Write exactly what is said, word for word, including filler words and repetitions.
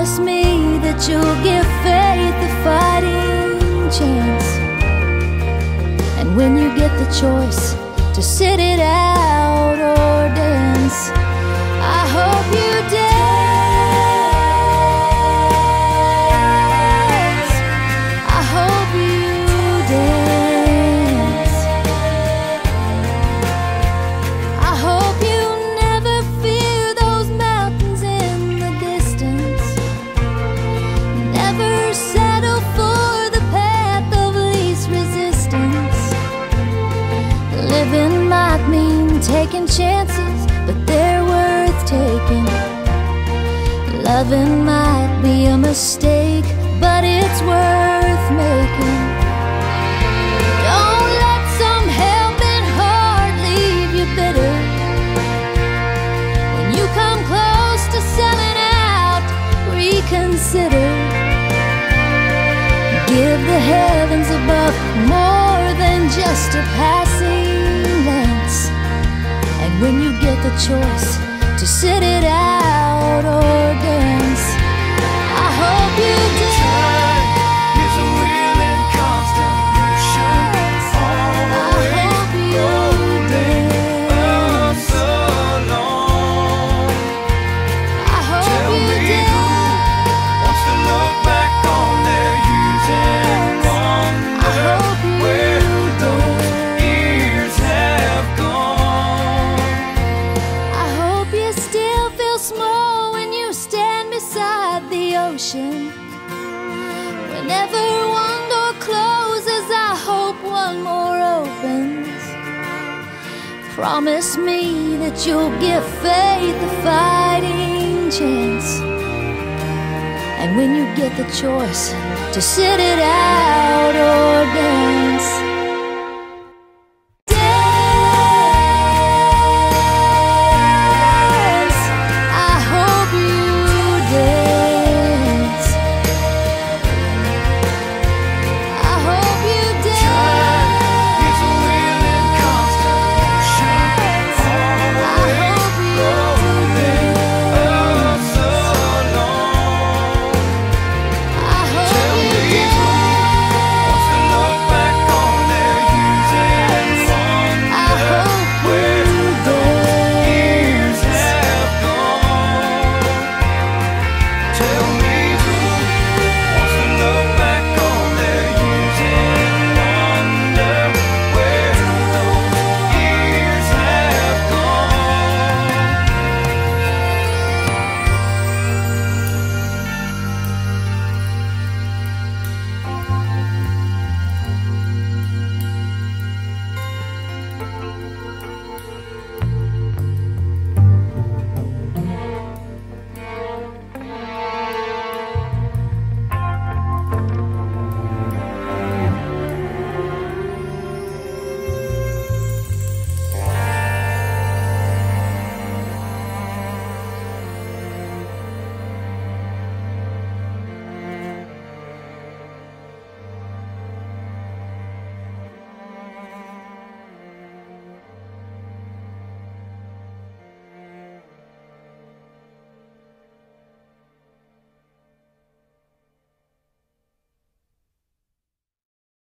Promise me that you'll give faith a fighting chance. And when you get the choice to sit it out or dance, I hope you dance. I hope you dance. I hope you never fear those mountains in the distance. Never settle for the path of least resistance. Living might mean taking chances, but they're worth taking. Loving might be a mistake, but it's worth making. Don't let some helping heart leave you bitter. When you come close to selling out, reconsider. Give the heavens above more than just a passing glance. And when you get the choice to sit it out or dance, I hope you dance. Time is a wheel in constant motion, always rolling us along. I hope Tell you me dance. who wants to look back on their years and I hope wonder you where those dance. years have gone. I hope you still feel small when you stand beside the ocean. Whenever one door closes, I hope one more opens. Promise me that you'll give faith a fighting chance. And when you get the choice to sit it out or dance,